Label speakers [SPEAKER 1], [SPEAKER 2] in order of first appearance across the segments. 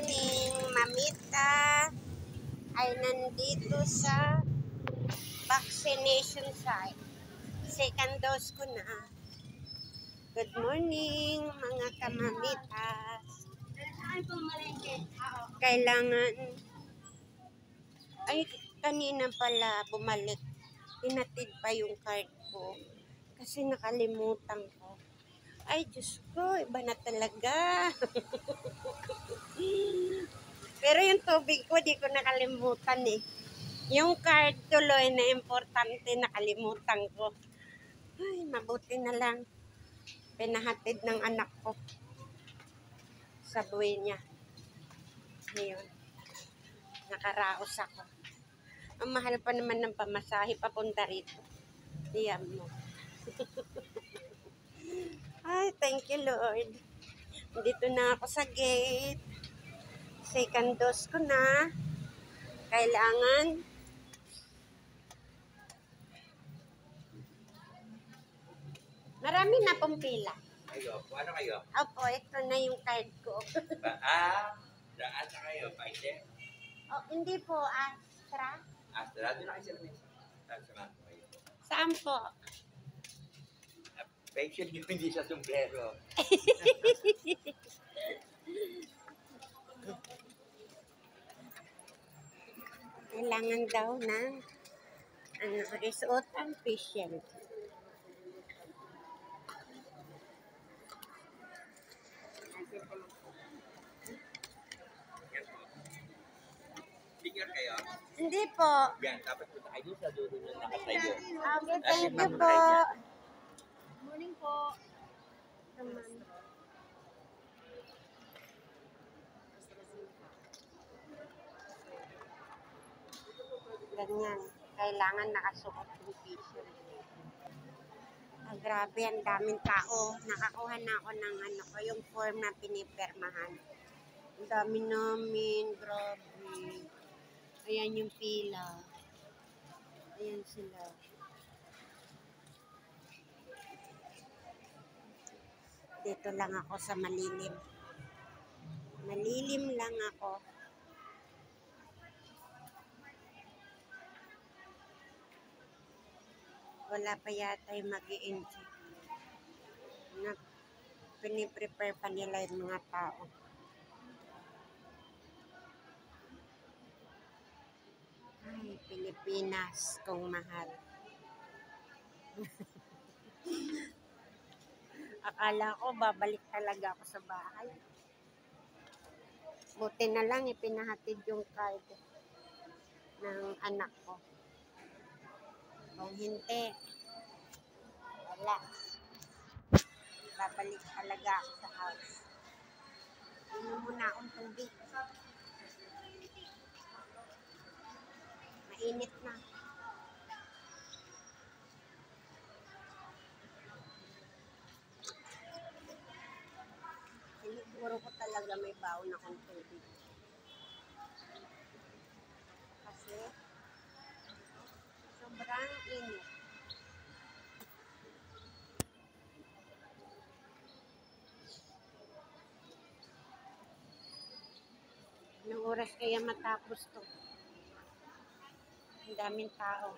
[SPEAKER 1] morning, Mamita ay nandito sa vaccination site. Second dose ko na. Good morning, mga kamamitas. Kailangan, ay kanina pala bumalik. Tinatid pa yung card ko. Kasi nakalimutan ko. Ay, Diyos ko, iba na talaga. Pero yung tubig ko, di ko nakalimutan eh. Yung card tuloy na importante, nakalimutan ko. Ay, mabuti na lang. Pinahatid ng anak ko sa buhay niya. Ngayon, nakaraos ako. Ang mahal pa naman ng pamasahe papunta rito. Diyan mo. Ay, thank you, Lord. Dito na ako sa gate. Second dose ko na. Kailangan. Marami na pong pila.
[SPEAKER 2] Kayo, ano kayo?
[SPEAKER 1] Opo, ito na yung card ko.
[SPEAKER 2] Daan na kayo, Paite?
[SPEAKER 1] Oh, hindi po, Astra.
[SPEAKER 2] Astra, doon na kayo sa mesa. Saan ko kayo?
[SPEAKER 1] Saan po?
[SPEAKER 2] Patient yung hindi sa sombrero.
[SPEAKER 1] Kailangan daw na isuot ang patient.
[SPEAKER 2] Senior kayo?
[SPEAKER 1] Hindi po.
[SPEAKER 2] Yan, dapat punta kayo sa dulo na nakatayo.
[SPEAKER 1] Okay, thank you po.
[SPEAKER 3] Morning po.
[SPEAKER 1] Ganyan. Kailangan nakasuot yung patient. Grabe, ang daming tao. Nakakuha na ako ng yung form na pinipirmahan. Ang dami namin. Grabe. Ayan yung pila. Ayan sila. Dito lang ako sa malilim. Malilim lang ako. Wala pa yata yung mag-i-inject. Piniprepare pa nila yung mga tao. Ay, Pilipinas, kung mahal. Akala ko, babalik talaga ako sa bahay. Buti na lang, ipinahatid yung card ng anak ko. Kung hindi, wala. Babalik talaga ako sa house. Inom muna akong tubig. Mainit na. Siguro ko talaga may baon akong tubig. Kasi sobrang init. Anong oras kaya matapos to? Ang daming tao.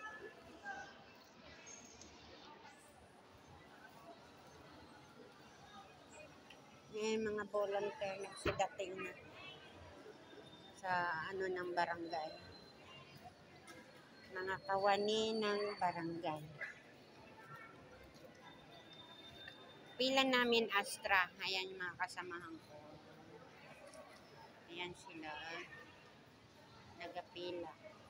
[SPEAKER 1] Ngayon mga volunteer nagsidating na sa ng barangay. Mga kawani ng barangay. Pila namin Astra. Ayan yung mga kasamahan ko. Ayan sila. Nagapila.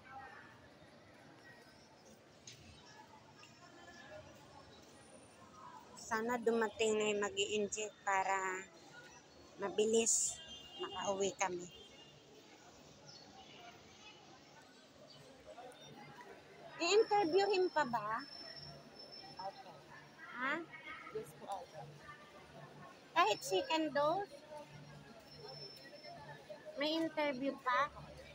[SPEAKER 1] Sana dumating na yung mag-i-inject para mabilis makauwi kami. I-interviewin pa ba? Okay. Ha?
[SPEAKER 3] Yes po ako.
[SPEAKER 1] Kahit second dose? May interview pa?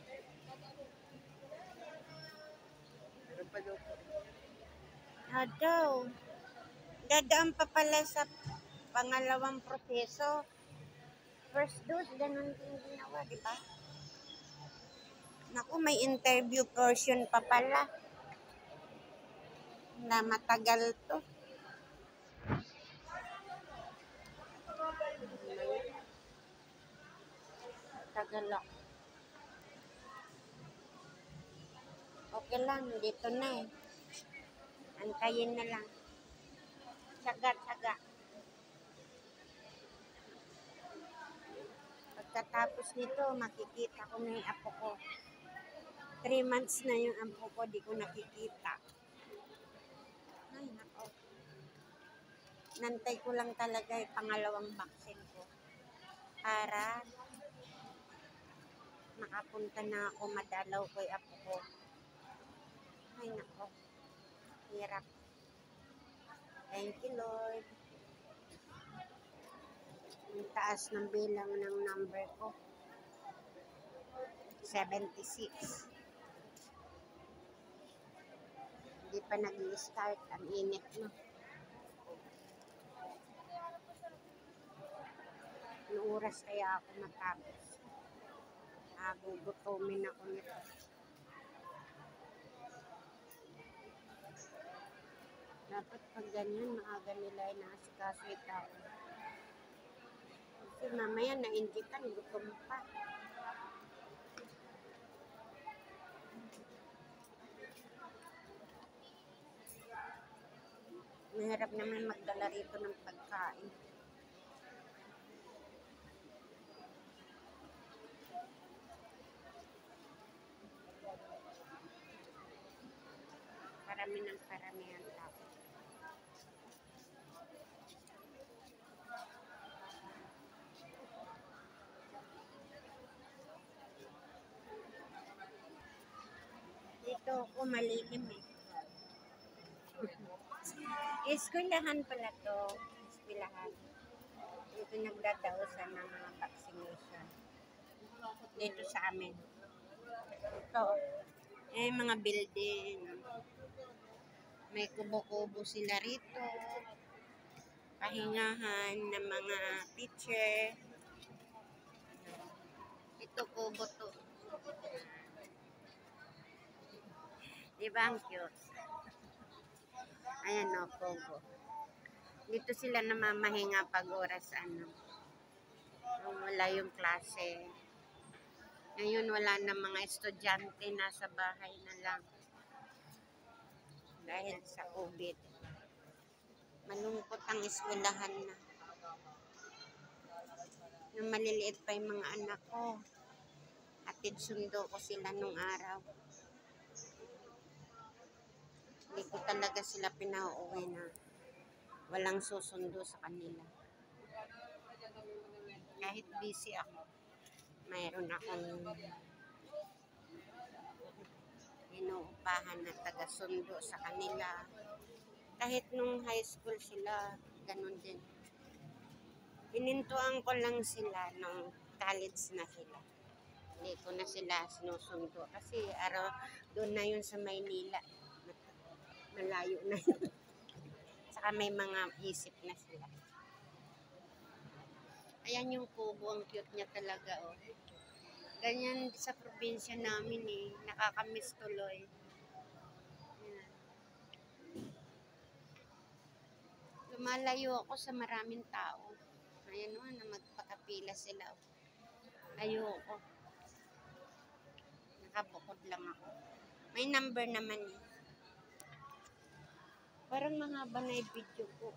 [SPEAKER 3] Meron pa daw po.
[SPEAKER 1] Daw. Dadaan pa pala sa pangalawang proseso. First dose, ganun din ginawa, di ba? Naku, may interview portion pa pala. Na matagal to. Tagal ako. Okay lang, dito na eh. Antayin na lang. Tsaga-tsaga. Pagkatapos nito, makikita ko na yung apo ko. 3 months na yung apo ko, di ko nakikita. Ay, nako. Nantay ko lang talaga yung pangalawang vaccine ko. Para makapunta na ako, madalaw ko yung apo ko. Ay, nako. Hirap. Thank you, Lord. Ang taas ng bilang ng number ko. 76. Hindi pa nag-i-start. Ang init na. Anong oras kaya ako matapos? Gugutomin ako nito. Dapat pag ganyan, maaga nila ay naasikaso yung tao. Kasi mamaya na-injikan, gutom pa. Mahirap naman magdala rito ng pagkain. Parami ng parami ang tao. Dito ako malilim eh. Eskwelahan pala to. Eskwelahan. Dito nagdadausan ng mga vaccination. Dito sa amin. Ito. Mga building. May kubo-kubo sila rito. Pahingahan ng mga teacher. Ito kubo to. Diba ang cute? Ayan o, kubo. Dito sila namamahinga pag oras wala yung klase. Ngayon wala na mga estudyante, nasa bahay na lang. Dahil sa COVID. Malungkot ang eskwelahan na. Nung maliliit pa yung mga anak ko, atid sundo ko sila nung araw. Hindi ko talaga sila pinauuwi na walang susundo sa kanila. Kahit busy ako, mayroon akong inuupahan na taga-sundo sa kanila. Kahit nung high school sila, ganun din. Inintuan ko lang sila nung college na sila. Hindi ko na sila sinusundo. Kasi doon na yun sa Maynila. Malayo na yun. Saka may mga isip na sila. Ayan yung kubo, ang cute niya talaga, oh. Ganyan sa probinsya namin eh. Nakakamiss tuloy. Ayan. Lumalayo ako sa maraming tao. Ayan o, na magpakapila sila. Ayoko. Nakabukod lang ako. May number naman eh. Parang mahaba na yung video ko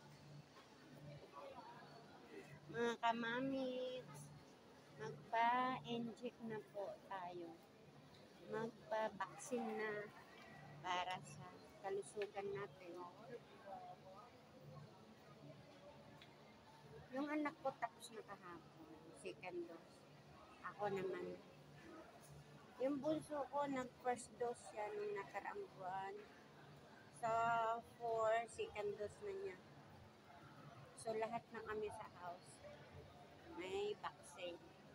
[SPEAKER 1] Mga kamamits, magpa-inject na po tayo. Magpa-vaccine na para sa kalusugan natin. Yung anak ko tapos na kahapon, second dose. Ako naman. Yung bunso ko, nag-first dose siya nung nakaraang buwan. So, 4, second dose na niya. So, lahat na kami sa house. May vaccine.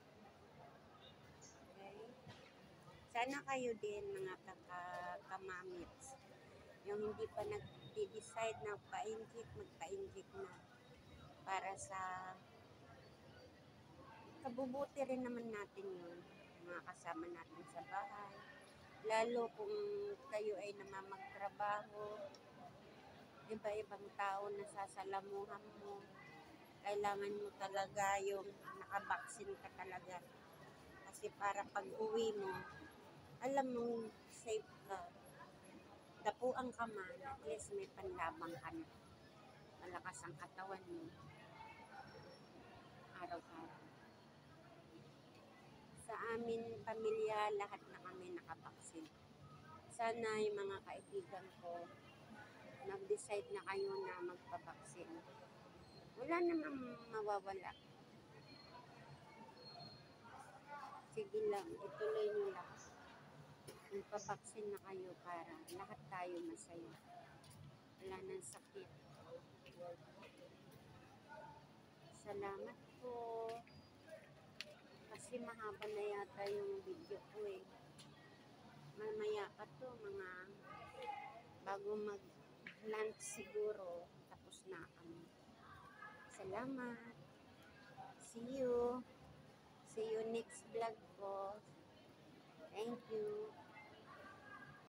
[SPEAKER 1] Okay? Sana kayo din, mga kamamits. Yung hindi pa nag-decide na magpa-inject na. Para sa ikabubuti rin naman natin yun, mga kasama natin sa bahay. Lalo kung kayo ay namamagtrabaho, iba-ibang tao na sasalamuhan mo, kailangan mo talaga yung nakabaksin ka talaga. Kasi para pag uwi mo, alam mong safe ka. Dapuan ka man, at least may panlabang ka na. Malakas ang katawan mo. Araw-araw. Sa amin, pamilya, lahat na kami nakabaksin. Sana yung mga kaibigan ko, nag-decide na kayo na magpabaksin. Wala namang mawawala. Sige lang, ituloy nyo lang. Magpabaksin na kayo para lahat tayo masaya. Wala nang sakit. Salamat po. Kasi mahaba na yata yung video ko eh. Mamaya pa to, mga bago mag-lunch siguro, tapos na kami. Salamat. See you. See you next vlog ko. Thank you.